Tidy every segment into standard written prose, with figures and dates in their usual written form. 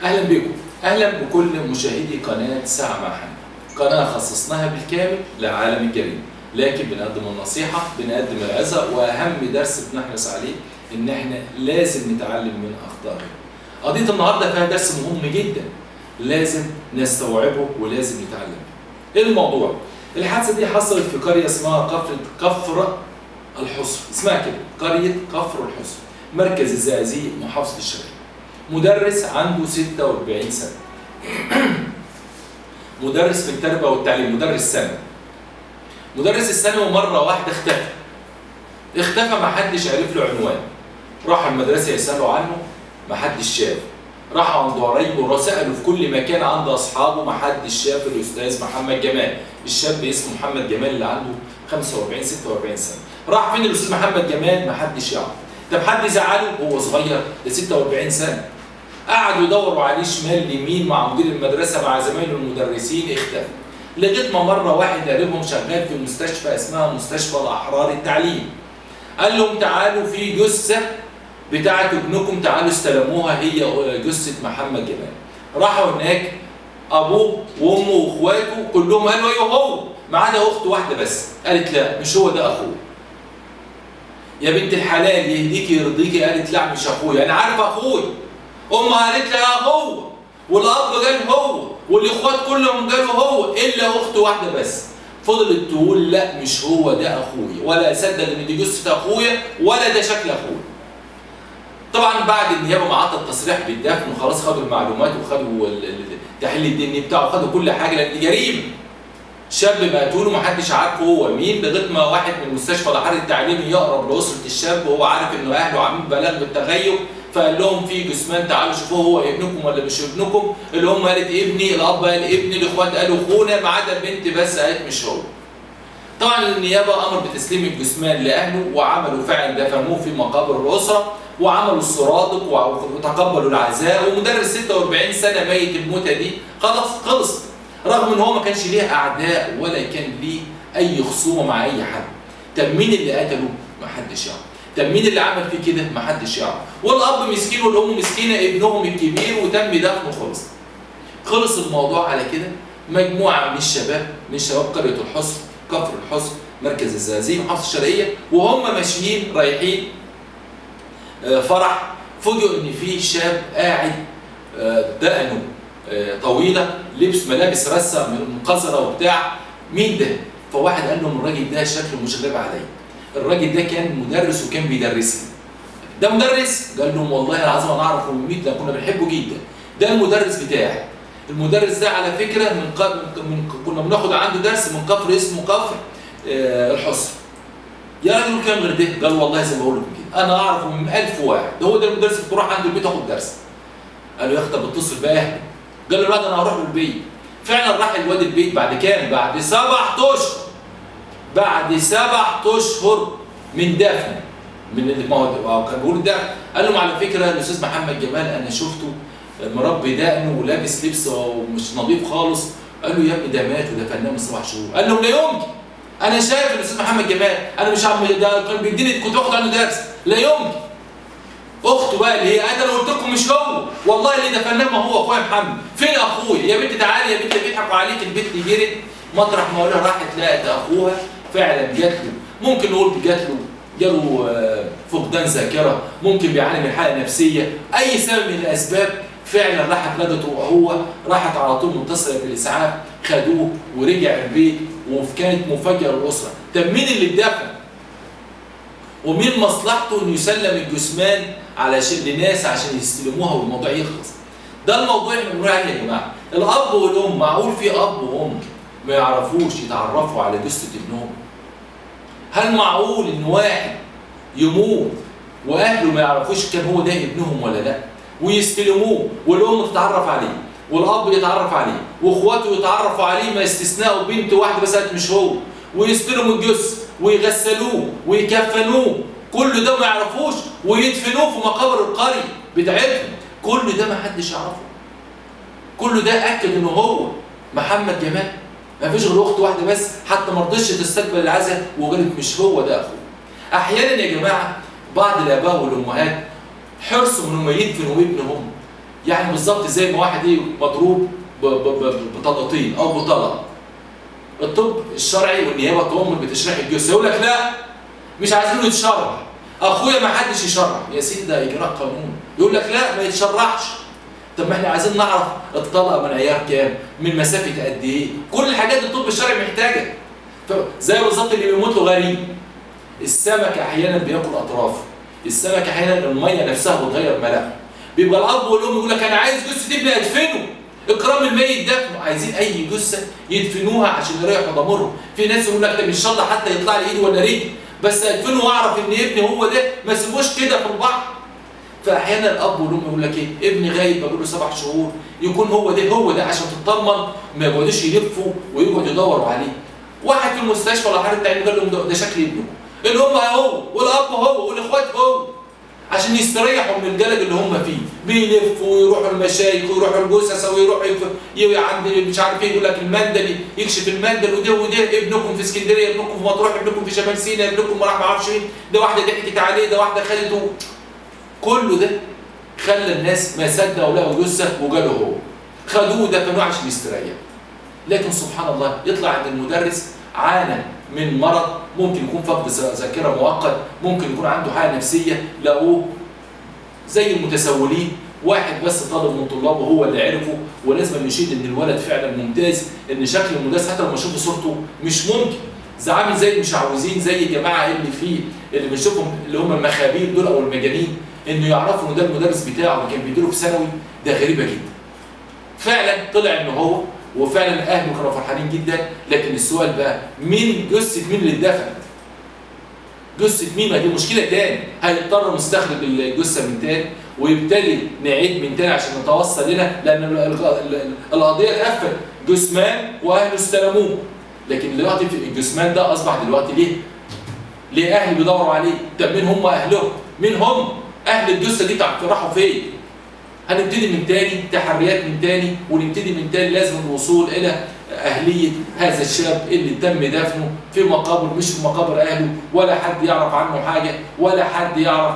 اهلا بكم، اهلا بكل مشاهدي قناه ساعه مع حنان. قناه خصصناها بالكامل لعالم الجريمه، لكن بنقدم النصيحه، بنقدم العظه، واهم درس بنحرص عليه ان احنا لازم نتعلم من اخطائنا. قضيه النهارده فيها درس مهم جدا لازم نستوعبه ولازم نتعلم. ايه الموضوع؟ الحادثه دي حصلت في قريه اسمها كفر الحصر، اسمها كده قريه كفر الحصر، مركز الزقازيق، محافظه الشرقيه. مدرس عنده 46 سنة. مدرس في التربية والتعليم، مدرس ثانوي. مدرس الثانوي مرة واحدة اختفى محدش عرف له عنوان. راحوا المدرسة يسألوا عنه محدش شاف. راحوا عند قرايبه سألوا في كل مكان عند أصحابه محدش شاف الأستاذ محمد جمال، الشاب اسمه محمد جمال اللي عنده 45 46 سنة. راح فين الأستاذ محمد جمال؟ محدش يعرف. طب حد زعله؟ هو صغير، ده 46 سنة. قعدوا يدوروا عليه شمال يمين مع مدير المدرسه مع زمايله المدرسين، اختفى. لغايه ما مره واحد قريبهم شغال في مستشفى اسمها مستشفى الاحرار التعليم. قال لهم تعالوا في جثه بتاعت ابنكم، تعالوا استلموها، هي جثه محمد جمال. راحوا هناك ابوه وامه واخواته كلهم قالوا ايوه هو، ما عدا اخت واحده بس قالت لا مش هو ده اخوه. يا بنت الحلال يهديكي يرضيكي، قالت لا مش اخويا، انا عارفه اخويا. امها قالت لها هو، والاب قال هو، والاخوات كلهم قالوا هو، الا اخت واحده بس فضلت تقول لا مش هو ده اخويا، ولا اصدق ان دي جثه اخويا، ولا ده شكل اخويا. طبعا بعد النيابه ما عطت التصريح بالدفن وخلاص خدوا المعلومات وخدوا التحليل الديني بتاعه وخدوا كل حاجه، لان دي جريمه. شاب مقتول ومحدش عارفه هو مين، لغايه ما واحد من مستشفى الاحرار التعليمي يقرب لاسره الشاب وهو عارف انه اهله عاملين بلاغ بالتغيب، فقال لهم في جثمان تعالوا شوفوه هو ابنكم ولا مش ابنكم. الام قالت ابني، الاب قال ابني، الاخوات قالوا اخونا، ما عدا البنت بس قالت مش هو. طبعا النيابه امر بتسليم الجثمان لاهله، وعملوا فعلا دفنوه في مقابر الاسره، وعملوا السرادق وتقبلوا العزاء. ومدرس 46 سنه ميت الموتة دي خلص، رغم ان هو ما كانش ليه اعداء ولا كان ليه اي خصومه مع اي حد. طب مين اللي قتله؟ ما حدش يعرف. طب مين اللي عمل فيه كده؟ ما حدش يعرف. والاب مسكين والام مسكينه، ابنهم الكبير وتم دفنه. خلص الموضوع على كده. مجموعه من الشباب قريه الحصر، كفر الحصر، مركز الزقازيق، محافظه الشرقيه، وهم ماشيين رايحين فرح، فوجئوا ان في شاب قاعد دقنه طويله، لبس ملابس رسه من قذره وبتاع. مين ده؟ فواحد قال لهم الراجل ده شكله مش غريب عليا. الراجل ده كان مدرس وكان بيدرسني. ده مدرس؟ قال لهم والله العظيم انا اعرفه من 100، كنا بنحبه جدا. ده المدرس بتاعي. المدرس ده على فكره كنا بناخد عنده درس من كفر اسمه كفر الحصر. يا راجل كام غير ده؟ قال والله زي ما بقول لكم كده انا اعرفه من 1000 واحد، ده هو ده المدرس اللي بروح عنده البيت اخد درس. قال له يا اخي طب اتصل بقى اهدى. قال له لا انا هروح له البيت. فعلا راح الواد البيت بعد كام؟ بعد 7 اشهر. بعد 7 اشهر من دفن، من اللي كان بيقول دفن. قال لهم على فكره الاستاذ محمد جمال انا شفته مربي دقنه ولابس لبس ومش نظيف خالص. قال له يا ابني ده مات ودفناه من 7 شهور. قال لهم لا يمكن، انا شايف الاستاذ محمد جمال، انا مش عم ده كان بيديني، كنت باخد عنه درس. لا يمكن. اخته بقى اللي هي انا قلت لكم مش هو، والله اللي دفناه ما هو اخويا محمد. فين اخويا؟ يا بنت تعالي يا بنت، بيضحكوا عليك. البنت جرت مطرح ما قالها راحت لقت اخوها فعلا جات له، ممكن نقول جاله فقدان ذاكره، ممكن بيعاني من حاله نفسيه، اي سبب من الاسباب. فعلا راحت لقته وهو، راحت على طول متصله بالاسعاف، خدوه ورجع البيت، وكانت مفاجاه للاسره. طب مين اللي اتدفن؟ ومين مصلحته انه يسلم الجثمان لناس عشان يستلموها والموضوع يخلص؟ ده الموضوع اللي بنقول عليه يا جماعه. الاب والام، معقول في اب وام ما يعرفوش يتعرفوا على جثه ابنهم؟ هل معقول ان واحد يموت واهله ما يعرفوش كان هو ده ابنهم ولا لا؟ ويستلموه، والام تتعرف عليه، والاب يتعرف عليه، واخواته يتعرفوا عليه، ما استثناء بنت واحده بس قالت مش هو، ويستلموا الجثه ويغسلوه ويكفنوه، كل ده ما يعرفوش، ويدفنوه في مقابر القريه بتاعتهم. كل ده ما حدش يعرفه. كل ده اكد انه هو محمد جمال. ما فيش غير اخت واحده بس حتى ما رضتش تستقبل العزاء وقالت مش هو ده اخوه. احيانا يا جماعه بعض الاباء والامهات حرصوا انهم يدفنوا ابنهم يعني بالظبط زي ما واحد مضروب بطلقتين او بطلق. الطب الشرعي والنيابه تؤمر بتشريح الجثه، يقول لك لا مش عايزينه يتشرح، اخويا ما حدش يشرح. يا سيدي ده اجراء قانون، يقول لك لا ما يتشرحش. طب ما احنا عايزين نعرف الطلقه من عيار كام، من مسافه قد ايه، كل الحاجات الطب الشرعي محتاجها. زي بالظبط اللي بيموت له غريب. السمك احيانا بياكل اطرافه، السمك احيانا الميه نفسها بتغير ملامحه. بيبقى الاب والام يقول لك انا عايز جثه ابني ادفنه، اكرام الميت دفنه، عايزين اي جثه يدفنوها عشان يريحوا ضميرهم. في ناس يقول لك طب ان شاء الله حتى يطلع لي ايد ولا رجل، بس ادفنه واعرف ان ابني هو ده، ما اسيبوش كده في البحر. فاحيانا الاب والام يقول لك ايه، ابني غايب بقول له 7 شهور، يكون هو ده عشان تطمن، ما يقعدوش يلفوا ويقعدوا يدوروا عليه. واحد في المستشفى ولا حد تعمل قال لهم ده شكل ابنكم، الام هو والاب هو والاخوات هو، عشان يستريحوا من الجلد اللي هم فيه. بيلفوا ويروحوا المشايخ ويروحوا الجثث ويروحوا عند مش عارف ايه، يقول لك المندل يكشف المندل، وده ابنكم في اسكندريه، ابنكم في مطروح، ابنكم في شمال سيناء، ابنكم ما راح ما اعرفش مين، ده واحده ضحكت عليه، ده واحده خدته. كله ده خلى الناس ما صدقوا لقوا جثه وجاله هو، خدوه ودفنوه عشان يستريح. لكن سبحان الله يطلع ان المدرس عانى من مرض، ممكن يكون فقد ذاكره مؤقت، ممكن يكون عنده حاله نفسيه، لقوه زي المتسولين. واحد بس طالب من طلابه هو اللي عرفه، ولازم نشيد ان الولد فعلا ممتاز، ان شكل المدرس حتى لما اشوف صورته مش ممكن، زي عامل زي المشعوذين، زي الجماعه اللي بنشوفهم اللي هم المخابيل دول او المجانين، انه يعرفوا ان ده المدرس بتاعه اللي كان بيديله في ثانوي، ده غريبه جدا. فعلا طلع ان هو، وفعلا اهله كانوا فرحانين جدا. لكن السؤال بقى مين جثه مين اللي اتدفنت؟ جثه مين؟ ما دي مشكله تاني، هيضطر نستخرج الجثه من تاني ويبتدي نعيد من تاني عشان نتوصل لنا، لان القضيه اتقفل، جثمان واهله استلموه. لكن دلوقتي الجثمان ده اصبح دلوقتي ليه اهل بيدوروا عليه. طب مين هم اهلهم؟ مين هم اهل الجثه دي؟ راحوا فين؟ هنبتدي من تاني، تحريات من تاني، ونبتدي من تاني. لازم الوصول الى اهليه هذا الشاب اللي تم دفنه في مقابر مش في مقابر اهله، ولا حد يعرف عنه حاجه، ولا حد يعرف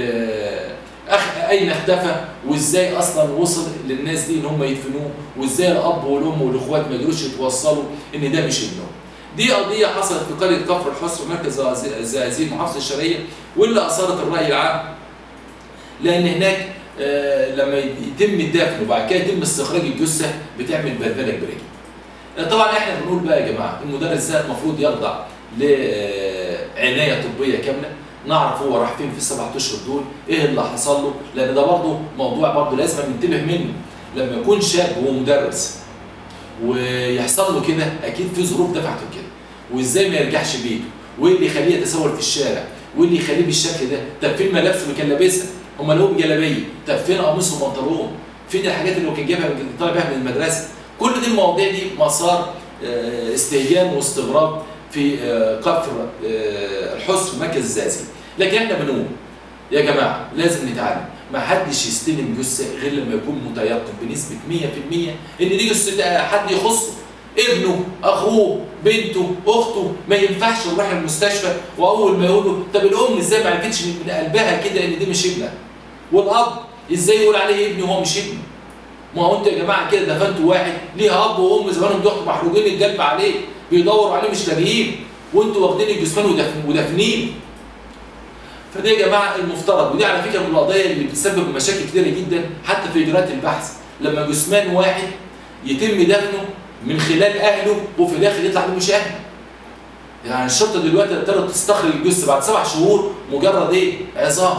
اين اختفى، وازاي اصلا وصل للناس دي ان هم يدفنوه، وازاي الاب والام والاخوات ما قدروش يتوصلوا ان ده مش ابنهم. دي قضيه حصلت في قريه كفر الحسر مركز الزقازيق المحافظه الشرقيه، واللي اثارت الراي العام، لان هناك لما يتم الدفن وبعد كده يتم استخراج الجثه بتعمل بلبله كبيره. طبعا احنا بنقول بقى يا جماعه المدرس ده المفروض يخضع لعنايه طبيه كامله، نعرف هو راح فين في ال7 اشهر دول، ايه اللي حصل له، لان ده برضه موضوع برضه لازم ننتبه منه. لما يكون شاب ومدرس ويحصل له كده، اكيد في ظروف دفعته كده، وازاي ما يرجعش بيته، وايه اللي يخليه يتسول في الشارع، وايه اللي يخليه بالشكل ده. طب فين ملابسه اللي كان لابسها؟ هم لهم جلابيه، طب فين قميص وبنطلون؟ فين الحاجات اللي هو كان جايبها طالع بيها من المدرسه؟ كل دي المواضيع دي مسار استهجان واستغراب في كفر الحسر مركز الزقازيق. لكن احنا بنقول يا جماعه لازم نتعلم، ما حدش يستلم جثه غير لما يكون متيقن بنسبه 100% ان دي جثه حد يخصه، ابنه، اخوه، بنته، اخته. ما ينفعش نروح المستشفى واول ما يقول له طب الام ازاي ما عرفتش من قلبها كده ان دي مش ابنها؟ والاب ازاي يقول عليه ابني وهو مش ابنه؟ ما هو انتوا يا جماعه كده دفنتوا واحد ليها اب وام زمانهم ضغطوا محروقين القلب عليه، بيدوروا عليه مش لاقيين، وانتوا واخدين الجثمان ودافنين. فده يا جماعه المفترض، ودي على فكره من القضايا اللي بتسبب مشاكل كتيره جدا حتى في اجراءات البحث، لما جثمان واحد يتم دفنه من خلال اهله وفي الاخر يطلع له مش اهله. يعني الشرطه دلوقتي ابتدت تستخرج الجثه بعد 7 شهور مجرد ايه؟ عظام.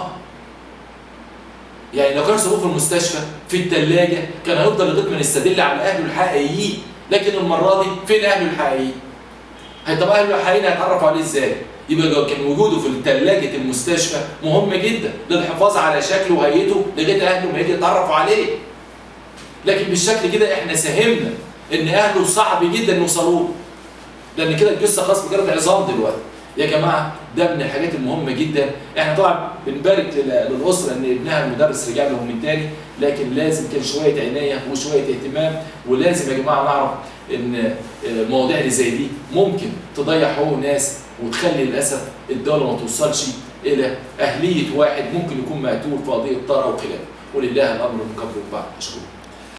يعني لو كانوا سابوه في المستشفى في الثلاجه كان هيفضل لغايه ما نستدل على اهله الحقيقيين، لكن المره دي فين اهله الحقيقيين؟ طب اهله الحقيقيين هيتعرفوا عليه ازاي؟ يبقى كان وجوده في ثلاجه المستشفى مهم جدا للحفاظ على شكله وهيئته لغايه اهله ما يجي يتعرفوا عليه. لكن بالشكل كده احنا ساهمنا ان اهله صعب جدا يوصلوا له، لان كده الجثه خلاص مجرد عظام دلوقتي. يا جماعه ده من الحاجات المهمه جدا. احنا طبعا بنبارك للاسره ان ابنها المدرس رجع لهم من تاني، لكن لازم كان شويه عنايه وشويه اهتمام، ولازم يا جماعه نعرف ان المواضيع اللي زي دي ممكن تضيع حقوق ناس وتخلي للاسف الدوله ما توصلش الى اهليه واحد ممكن يكون مقتول في قضيه طار او خلافه. ولله الامر من قبل وبعد. اشكرك.